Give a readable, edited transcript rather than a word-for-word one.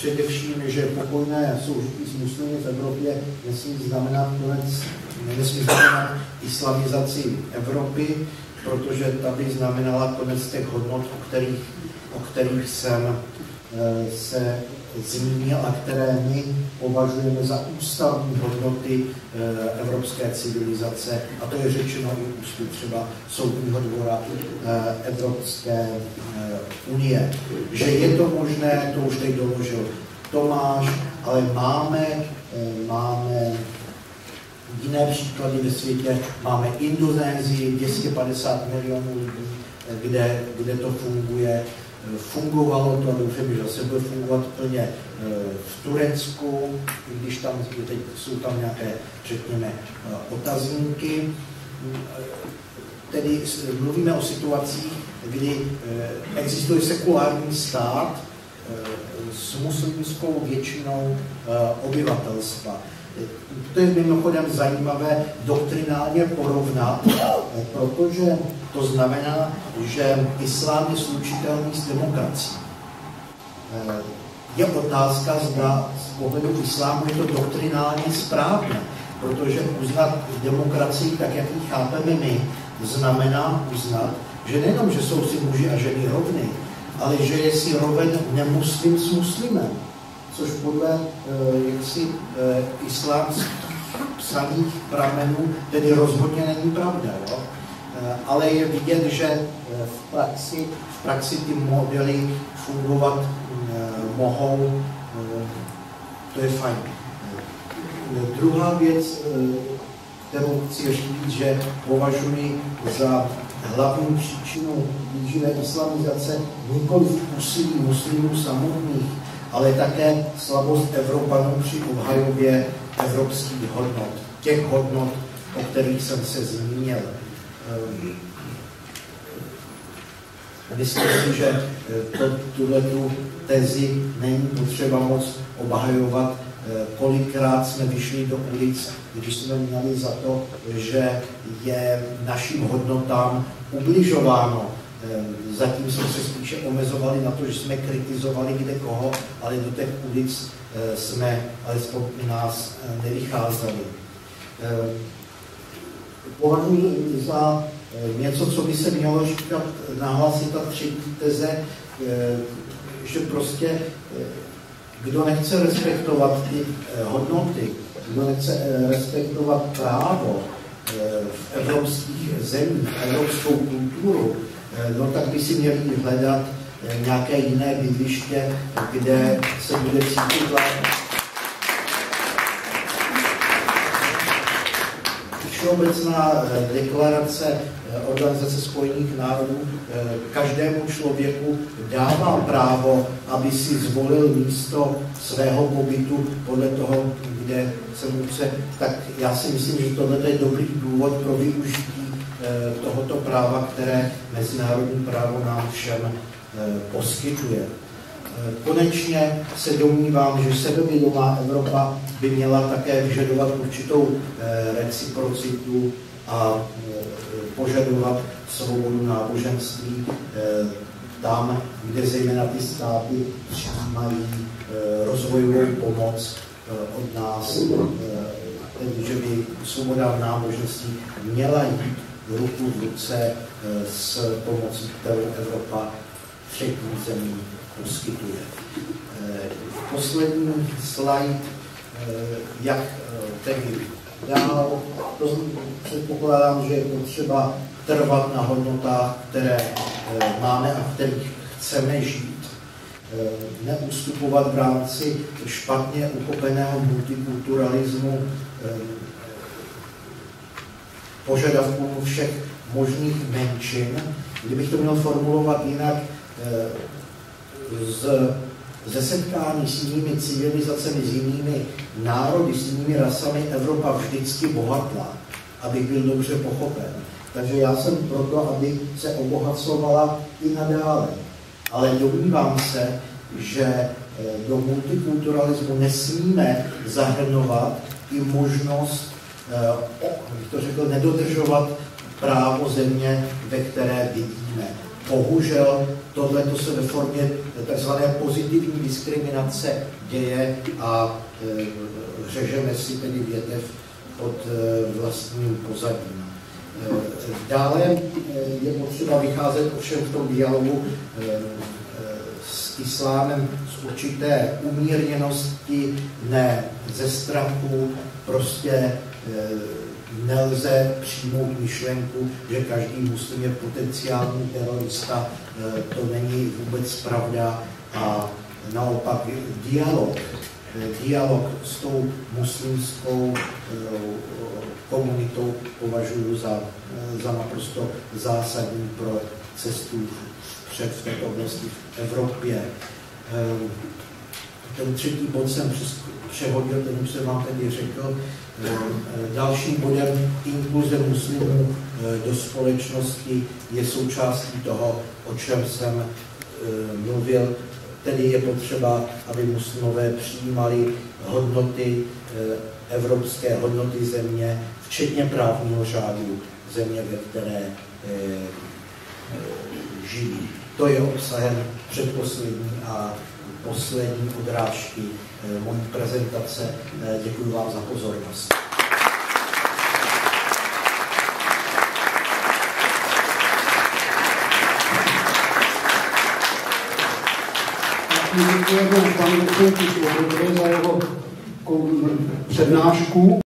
především, že pokojné soužití s muslimy v Evropě nesmí znamenat islamizaci Evropy, protože ta by znamenala konec těch hodnot, o kterých jsem se zmínil a které my považujeme za ústavní hodnoty evropské civilizace. A to je řečeno i ústy třeba Soudního dvora Evropské unie. Že je to možné, to už teď doložil Tomáš, ale máme jiné příklady ve světě. Máme Indonésii, 250 milionů lidí, kde to funguje. Fungovalo to a doufám, že zase bude fungovat plně v Turecku, i když tam teď jsou tam nějaké, řekněme, otazníky. Tedy mluvíme o situacích, kdy existuje sekulární stát s muslimskou většinou obyvatelstva. To je mimochodem zajímavé doktrinálně porovnat, protože to znamená, že islám je slučitelný s demokracií. Je otázka, zda z pohledu islámu je to doktrinálně správné, protože uznat demokracii, tak jak ji chápeme my, znamená uznat, že nejenom, že jsou si muži a ženy rovny, ale že je si roven nemuslim s muslimem, což podle islámských psaných pramenů tedy rozhodně není pravda. Jo? Ale je vidět, že v praxi ty modely fungovat mohou, to je fajn. Druhá věc, kterou chci říct, že považuji za hlavní příčinu blíživé islamizace nikoli v úsilí muslimů samotných, ale také slabost Evropanů při obhajobě evropských hodnot, těch hodnot, o kterých jsem se zmínil. Myslím si, že tuhletu tezi není potřeba moc obhajovat. Kolikrát jsme vyšli do ulic, když jsme měli za to, že je našim hodnotám ubližováno. Zatím jsme se spíše omezovali na to, že jsme kritizovali kde koho, ale do těch ulic jsme, alespoň u nás, nevycházeli. Považuji za něco, co by se mělo říkat, nahlásit ta třetí teze, že prostě kdo nechce respektovat ty hodnoty, kdo nechce respektovat právo v evropských zemích, evropskou kulturu, no tak by si měli hledat nějaké jiné bydliště, kde se bude cítit lépe. Všeobecná deklarace Organizace spojených národů každému člověku dává právo, aby si zvolil místo svého pobytu podle toho, kde se mu chce. Tak já si myslím, že tohle je dobrý důvod pro využití tohoto práva, které mezinárodní právo nám všem poskytuje. Konečně se domnívám, že sebevědomá Evropa by měla také vyžadovat určitou reciprocitu a požadovat svobodu náboženství tam, kde zejména ty státy přijímají rozvojovou pomoc od nás, že by svoboda náboženství měla jít ruku v ruce s pomocí, kterou Evropa třetí zemí poskytuje. Poslední slide, jak tedy dál. To předpokládám, že je potřeba trvat na hodnotách, které máme a v kterých chceme žít. Neustupovat v rámci špatně uchopeného multikulturalismu požadavků všech možných menšin. Kdybych to měl formulovat jinak, ze setkání s jinými civilizacemi, s jinými národy, s jinými rasami Evropa vždycky bohatla, abych byl dobře pochopen. Takže já jsem proto, aby se obohacovala i nadále. Ale domnívám se, že do multikulturalismu nesmíme zahrnovat i možnost, abych to řekl, nedodržovat právo země, ve které vidíme. Bohužel tohleto se ve formě tzv. Pozitivní diskriminace děje a řežeme si tedy větev pod vlastním pozadím. Dále je potřeba vycházet ovšem v tom dialogu s islámem z určité umírněnosti, ne ze strachu, prostě nelze přijmout myšlenku, že každý muslim je potenciální terorista, to není vůbec pravda a naopak dialog s tou muslimskou komunitou považuji za naprosto zásadní pro cestu před v této oblasti v Evropě. Ten třetí bod jsem přehodil, ten už jsem vám tedy řekl. Dalším bodem inkluze muslimů do společnosti je součástí toho, o čem jsem mluvil, tedy je potřeba, aby muslimové přijímali hodnoty, evropské hodnoty země, včetně právního řádu země, ve které žijí. To je obsahem předposlední a poslední odrážky mojí prezentace. Děkuji vám za pozornost. Děkujeme panu docentu Svobodovi za jeho přednášku.